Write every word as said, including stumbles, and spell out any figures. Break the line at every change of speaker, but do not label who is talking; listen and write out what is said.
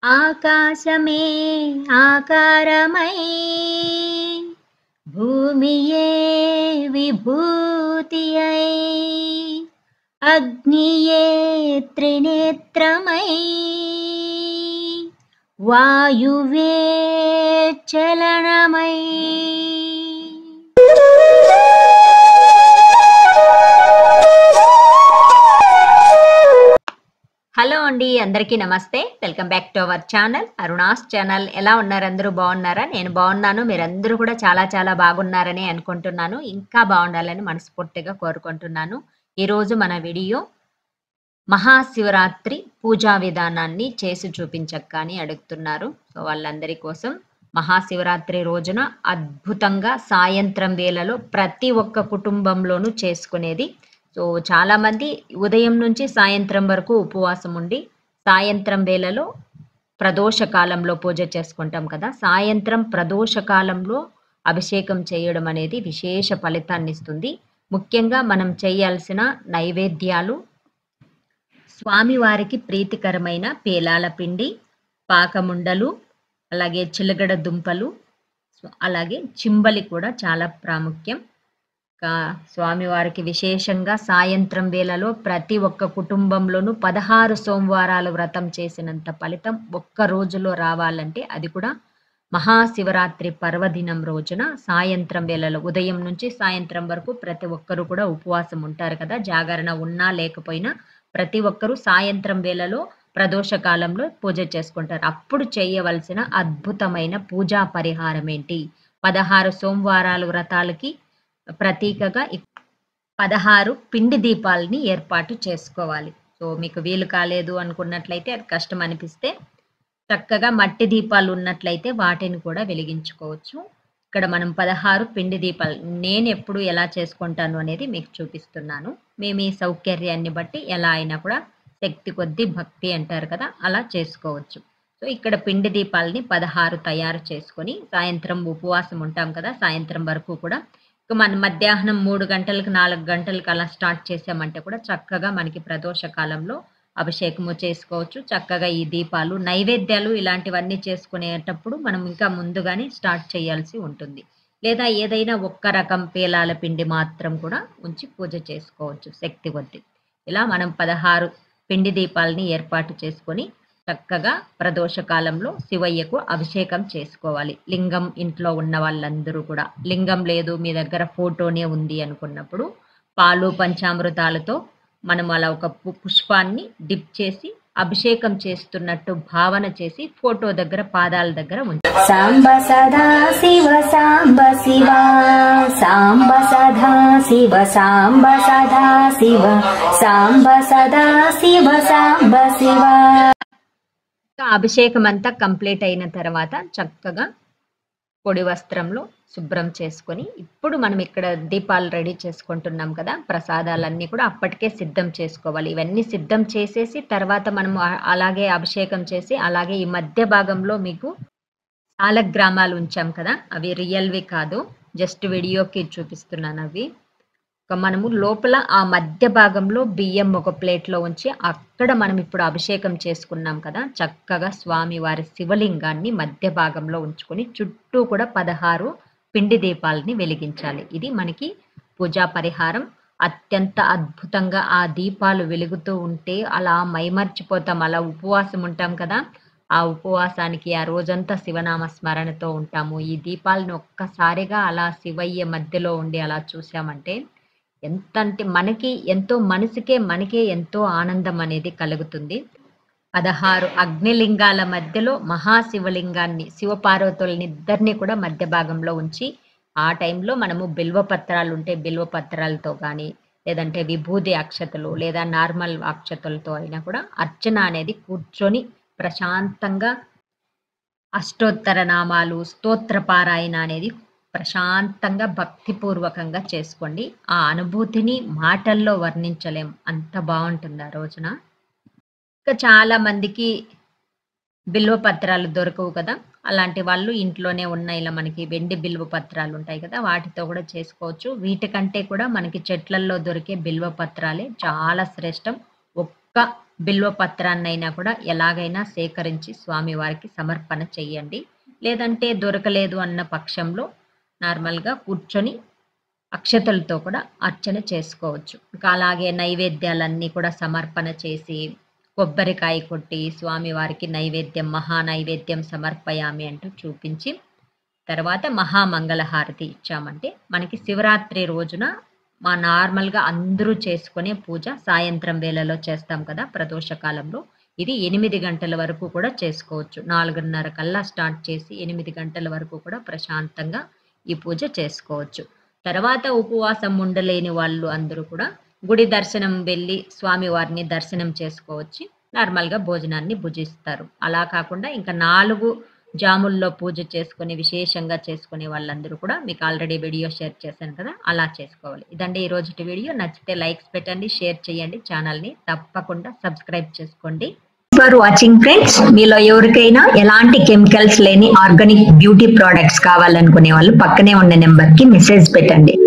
ఆకాశమే ఆకారమై భూమియే విభూతి అయి అగ్నియే త్రినేత్రమై వాయువే చలనమై హలో అండి, అందరికీ నమస్తే. Welcome back to our channel Aruna's channel. ఎలా ఉన్నారు? అందరూ బాగున్నారా? నేను బాగున్నాను. మీరందరూ కూడా చాలా చాలా బాగున్నారని అనుకుంటున్నాను. ఇంకా బాగుండాలని మనస్ఫూర్తిగా కోరుకుంటున్నాను. ఈరోజు మన వీడియో మహాశివరాత్రి పూజా విధానాన్ని చేసి చూపించక్క అని అడుగుతున్నారు. సో వాళ్ళందరి కోసం మహాశివరాత్రి రోజున అద్భుతంగా సాయంత్రం వేళలో ప్రతి ఒక్క కుటుంబంలోనూ చేసుకునేది. సో చాలామంది ఉదయం నుంచి సాయంత్రం వరకు ఉపవాసం ఉండి సాయంత్రం వేళలో ప్రదోష కాలంలో పూజ చేసుకుంటాం కదా. సాయంత్రం ప్రదోష కాలంలో అభిషేకం చేయడం అనేది విశేష ఫలితాన్ని ఇస్తుంది. ముఖ్యంగా మనం చేయాల్సిన నైవేద్యాలు స్వామివారికి ప్రీతికరమైన పేలాల పిండి, పాకముండలు, అలాగే చిలగడ దుంపలు, అలాగే చింబలి కూడా చాలా ప్రాముఖ్యం. స్వామివారికి విశేషంగా సాయంత్రం వేళలో ప్రతి ఒక్క కుటుంబంలోనూ పదహారు సోమవారాలు వ్రతం చేసినంత ఫలితం ఒక్క రోజులో రావాలంటే అది కూడా మహాశివరాత్రి పర్వదినం రోజున సాయంత్రం వేళలో ఉదయం నుంచి సాయంత్రం వరకు ప్రతి ఒక్కరు కూడా ఉపవాసం ఉంటారు కదా. జాగరణ ఉన్నా లేకపోయినా ప్రతి ఒక్కరూ సాయంత్రం వేళలో ప్రదోష కాలంలో పూజ చేసుకుంటారు. అప్పుడు చేయవలసిన అద్భుతమైన పూజా పరిహారం ఏంటి? పదహారు సోమవారాలు వ్రతాలకి ప్రతీకగా పదహారు పిండి దీపాలని ఏర్పాటు చేసుకోవాలి. సో మీకు వీలు కాలేదు అనుకున్నట్లయితే, అది కష్టం అనిపిస్తే చక్కగా మట్టి దీపాలు ఉన్నట్లయితే వాటిని కూడా వెలిగించుకోవచ్చు. ఇక్కడ మనం పదహారు పిండి దీపాలు నేను ఎప్పుడు ఎలా చేసుకుంటాను అనేది మీకు చూపిస్తున్నాను. మేము ఈ సౌకర్యాన్ని బట్టి ఎలా అయినా కూడా శక్తి కొద్దీ భక్తి అంటారు కదా, అలా చేసుకోవచ్చు. సో ఇక్కడ పిండి దీపాలని పదహారు తయారు చేసుకొని సాయంత్రం ఉపవాసం ఉంటాం కదా, సాయంత్రం వరకు కూడా మన మధ్యాహ్నం మూడు గంటలకు నాలుగు గంటలకు అలా స్టార్ట్ చేసామంటే కూడా చక్కగా మనకి ప్రదోష కాలంలో అభిషేకము చేసుకోవచ్చు. చక్కగా ఈ దీపాలు నైవేద్యాలు ఇలాంటివన్నీ చేసుకునేటప్పుడు మనం ఇంకా ముందుగానే స్టార్ట్ చేయాల్సి ఉంటుంది. లేదా ఏదైనా ఒక్క రకం పేలాల పిండి మాత్రం కూడా ఉంచి పూజ చేసుకోవచ్చు శక్తి కొద్ది. ఇలా మనం పదహారు పిండి దీపాలని ఏర్పాటు చేసుకొని చక్కగా ప్రదోష కాలంలో శివయ్యకు అభిషేకం చేసుకోవాలి. లింగం ఇంట్లో ఉన్న వాళ్ళందరూ కూడా, లింగం లేదు మీ దగ్గర ఫోటోనే ఉంది అనుకున్నప్పుడు పాలు పంచామృతాలతో మనం అలా ఒక పుష్పాన్ని డిప్ చేసి అభిషేకం చేస్తున్నట్టు భావన చేసి ఫోటో దగ్గర పాదాల దగ్గర ఉంచాలి.
సాంబ సదా శివ సాంబ శివ సాంబ సదా శివ సాంబ సదా శివ సాంబ సదా శివ సాంబ శివ.
అభిషేకం అంతా కంప్లీట్ అయిన తర్వాత చక్కగా పొడి వస్త్రంలో శుభ్రం చేసుకొని, ఇప్పుడు మనం ఇక్కడ దీపాలు రెడీ చేసుకుంటున్నాం కదా, ప్రసాదాలన్నీ కూడా అప్పటికే సిద్ధం చేసుకోవాలి. ఇవన్నీ సిద్ధం చేసేసి తర్వాత మనం అలాగే అభిషేకం చేసి, అలాగే ఈ మధ్య భాగంలో మీకు సాలగ్రామాలు ఉంచాం కదా, అవి రియల్వి కాదు, జస్ట్ వీడియోకి చూపిస్తున్నాను. అవి మనము లోపల ఆ మధ్య భాగంలో బియ్యం ఒక ప్లేట్లో ఉంచి అక్కడ మనం ఇప్పుడు అభిషేకం చేసుకున్నాం కదా, చక్కగా స్వామి వారి శివలింగాన్ని మధ్య భాగంలో ఉంచుకొని చుట్టూ కూడా పదహారు పిండి దీపాలని వెలిగించాలి. ఇది మనకి పూజా పరిహారం. అత్యంత అద్భుతంగా ఆ దీపాలు వెలుగుతూ ఉంటే అలా మైమర్చిపోతాం. అలా ఉపవాసం ఉంటాం కదా, ఆ ఉపవాసానికి ఆ రోజంతా శివనామ స్మరణతో ఉంటాము. ఈ దీపాలను ఒక్కసారిగా అలా శివయ్య మధ్యలో ఉండి అలా చూసామంటే ఎంత అంటే మనకి ఎంతో మనసుకే మనకే ఎంతో ఆనందం అనేది కలుగుతుంది. పదహారు అగ్నిలింగాల మధ్యలో మహాశివలింగాన్ని, శివపార్వతులని ఇద్దరిని కూడా మధ్య భాగంలో ఉంచి ఆ టైంలో మనము బిల్వపత్రాలు ఉంటే బిల్వపత్రాలతో కానీ, లేదంటే విభూది అక్షతలు లేదా నార్మల్ అక్షతలతో అయినా కూడా అర్చన అనేది కూర్చొని ప్రశాంతంగా అష్టోత్తర నామాలు, స్తోత్ర పారాయణ అనేది ప్రశాంతంగా భక్తిపూర్వకంగా చేసుకోండి. ఆ అనుభూతిని మాటల్లో వర్ణించలేం, అంత బాగుంటుంది ఆ రోజున. ఇంకా చాలా మందికి బిల్వ పత్రాలు దొరకవు కదా, అలాంటి వాళ్ళు ఇంట్లోనే ఉన్న ఇలా మనకి వెండి బిల్వ పత్రాలు ఉంటాయి కదా, వాటితో కూడా చేసుకోవచ్చు. వీటికంటే కూడా మనకి చెట్లల్లో దొరికే బిల్వ పత్రాలే చాలా శ్రేష్టం. ఒక్క బిల్వ పత్రాన్నైనా కూడా ఎలాగైనా సేకరించి స్వామివారికి సమర్పణ చెయ్యండి. లేదంటే దొరకలేదు అన్న పక్షంలో నార్మల్గా కూర్చొని అక్షతలతో కూడా అర్చన చేసుకోవచ్చు. ఇంకా అలాగే నైవేద్యాలన్నీ కూడా సమర్పణ చేసి కొబ్బరికాయ కొట్టి స్వామివారికి నైవేద్యం మహా నైవేద్యం సమర్పయామి అంటూ చూపించి తర్వాత మహామంగళహారతి ఇచ్చామంటే మనకి శివరాత్రి రోజున మా నార్మల్గా అందరూ చేసుకునే పూజ సాయంత్రం వేళలో చేస్తాం కదా ప్రదోష కాలంలో. ఇది ఎనిమిది గంటల వరకు కూడా చేసుకోవచ్చు. నాలుగున్నర కల్లా స్టార్ట్ చేసి ఎనిమిది గంటల వరకు కూడా ప్రశాంతంగా ఈ పూజ చేసుకోవచ్చు. తర్వాత ఉపవాసం ఉండలేని వాళ్ళు అందరూ కూడా గుడి దర్శనం వెళ్ళి స్వామివారిని దర్శనం చేసుకోవచ్చు. నార్మల్గా భోజనాన్ని భుజిస్తారు. అలా కాకుండా ఇంకా నాలుగు జాముల్లో పూజ చేసుకుని విశేషంగా చేసుకునే వాళ్ళందరూ కూడా మీకు ఆల్రెడీ వీడియో షేర్ చేశాను కదా, అలా చేసుకోవాలి. ఇదండి ఈ రోజుటి వీడియో. నచ్చితే లైక్స్ పెట్టండి, షేర్ చేయండి, ఛానల్ని తప్పకుండా సబ్స్క్రైబ్ చేసుకోండి.
ఫర్ వాచింగ్ ఫ్రెండ్స్, మీలో ఎవరికైనా ఎలాంటి కెమికల్స్ లేని ఆర్గానిక్ బ్యూటీ ప్రోడక్ట్స్ కావాలనుకునే వాళ్ళు పక్కనే ఉన్న నెంబర్ కి మెసేజ్ పెట్టండి.